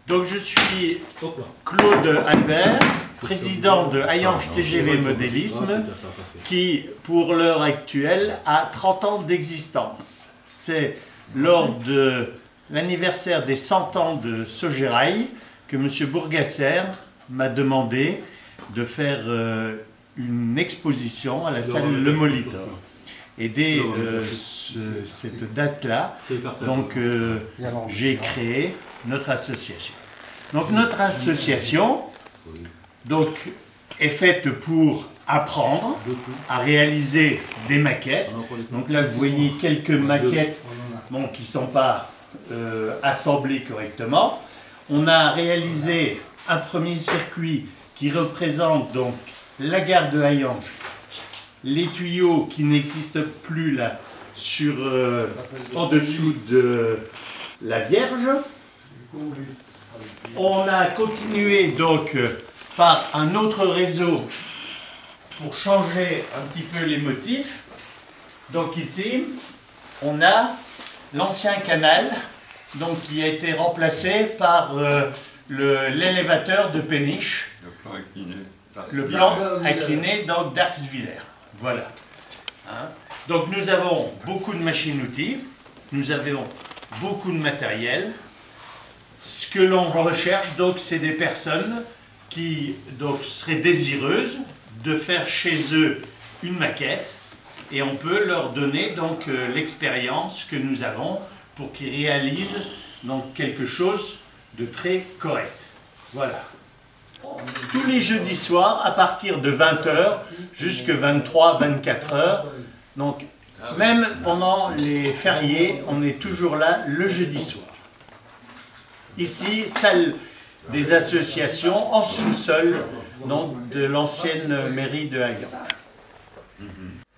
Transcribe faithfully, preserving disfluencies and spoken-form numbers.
Donc je suis Claude Albert, président de Hayange T G V Modélisme, qui pour l'heure actuelle a trente ans d'existence. C'est lors de l'anniversaire des cent ans de Sogerail que M. Bourgasser m'a demandé de faire euh, une exposition à la salle Le Molitor. Et dès euh, ce, cette date-là, donc euh, j'ai créé notre association. Donc notre association donc, est faite pour apprendre à réaliser des maquettes. Donc là, vous voyez quelques maquettes bon, qui ne sont pas euh, assemblées correctement. On a réalisé un premier circuit qui représente donc la gare de Hayange, les tuyaux qui n'existent plus là sur euh, en dessous de la Vierge. On a continué donc euh, par un autre réseau pour changer un petit peu les motifs. Donc ici, on a l'ancien canal donc, qui a été remplacé par euh, l'élévateur de Péniche. Le plan incliné. Le plan incliné donc d'Arxwiller. Voilà. Hein? Donc nous avons beaucoup de machines-outils, nous avons beaucoup de matériel. Ce que l'on recherche, donc, c'est des personnes qui donc, seraient désireuses de faire chez eux une maquette et on peut leur donner donc euh, l'expérience que nous avons pour qu'ils réalisent donc, quelque chose de très correct. Voilà. Tous les jeudis soirs, à partir de vingt heures jusqu'à vingt-trois vingt-quatre heures, donc même pendant les fériés, on est toujours là le jeudi soir. Ici, salle des associations en sous-sol donc de l'ancienne mairie de Hayange.